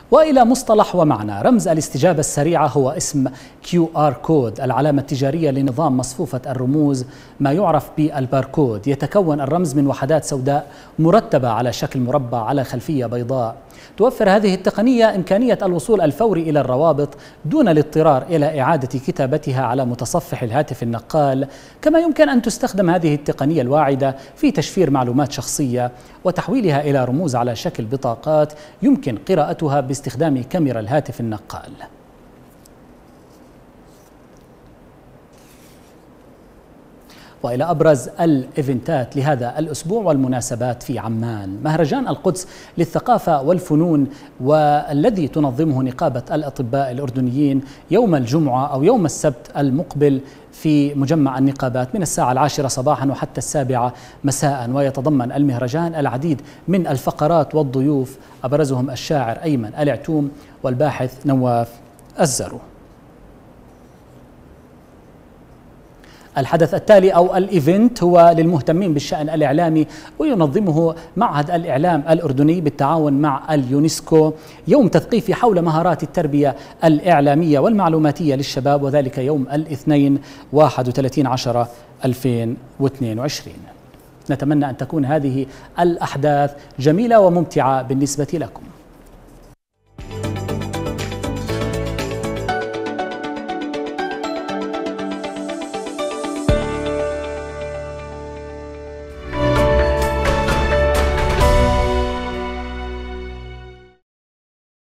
وإلى مصطلح ومعنى. رمز الاستجابة السريعة هو اسم QR كود، العلامة التجارية لنظام مصفوفة الرموز ما يعرف بالباركود. يتكون الرمز من وحدات سوداء مرتبة على شكل مربع على خلفية بيضاء. توفر هذه التقنية إمكانية الوصول الفوري إلى الروابط دون الاضطرار إلى إعادة كتابتها على متصفح الهاتف النقال. كما يمكن أن تستخدم هذه التقنية الواعدة في تشفير معلومات شخصية وتحويلها إلى رموز على شكل بطاقات يمكن قراءتها باستخدام كاميرا الهاتف النقال. وإلى أبرز الإيفنتات لهذا الأسبوع والمناسبات في عمان. مهرجان القدس للثقافة والفنون، والذي تنظمه نقابة الأطباء الأردنيين يوم الجمعة أو يوم السبت المقبل في مجمع النقابات من الساعة 10 صباحا وحتى 7 مساء. ويتضمن المهرجان العديد من الفقرات والضيوف، أبرزهم الشاعر أيمن العتوم والباحث نواف الزرو. الحدث التالي أو الإيفنت هو للمهتمين بالشأن الإعلامي، وينظمه معهد الإعلام الأردني بالتعاون مع اليونسكو، يوم تثقيفي حول مهارات التربية الإعلامية والمعلوماتية للشباب، وذلك يوم الاثنين 31/10/2022. نتمنى أن تكون هذه الأحداث جميلة وممتعة بالنسبة لكم.